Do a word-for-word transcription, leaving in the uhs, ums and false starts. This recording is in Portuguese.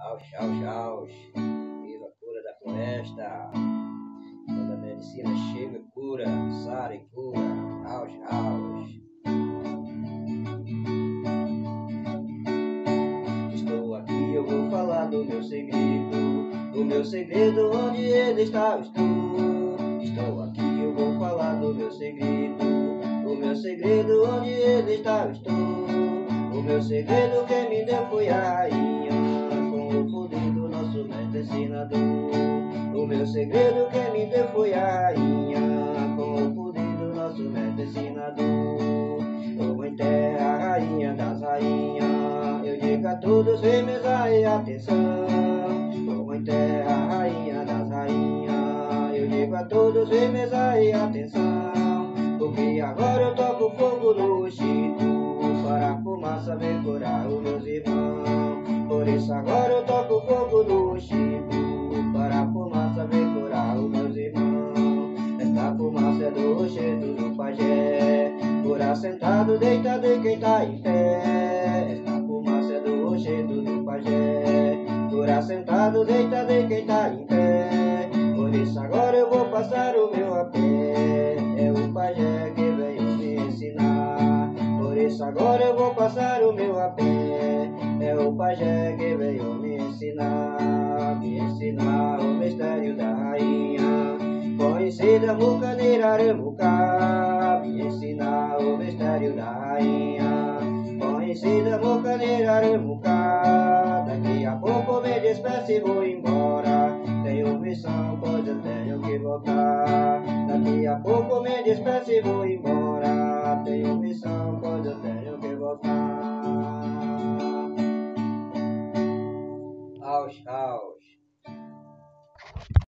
Aus, aus, aus. Viva a cura da floresta. Quando a medicina chega, cura, sara e cura. Aus, aus. Estou aqui, eu vou falar do meu segredo. O meu segredo, onde ele está, eu estou. Estou aqui, eu vou falar do meu segredo. O meu segredo, onde ele está, eu estou. O meu segredo, quem me deu foi a rainha, com o poder do nosso mestre ensinador. O meu segredo, quem me deu foi a rainha, com o poder do nosso mestre ensinador. Ô mãe terra, rainha das rainhas, eu digo a todos, vem mesa e atenção. Ô mãe terra, rainha das rainhas, eu digo a todos, vem mesa e atenção. Porque agora eu toco fogo no Chico, para a fumaça vem curar os meus irmãos. Por isso agora eu toco fogo no Chico, para a fumaça vem curar os meus irmãos. Esta fumaça é do rochedo do pajé, curar sentado, deitado e quem tá em pé. Esta fumaça é do rochedo do pajé, curar sentado, deitado e quem tá em pé. Por isso agora eu vou passar o meu apé, é o pajé que veio me ensinar. Por isso agora eu vou passar o meu apé, é o pajé que veio me ensinar. Me ensinar o mistério da rainha, conhecida Mucaneira Aremucá. Me ensinar o mistério da rainha, conhecida Mucaneira Aremucá. Daqui a pouco me despeço e vou embora, tenho missão, pois eu tenho que voltar. Daqui a pouco me despeço e vou embora, tenho missão, pois eu tenho que voltar. Aus, aus.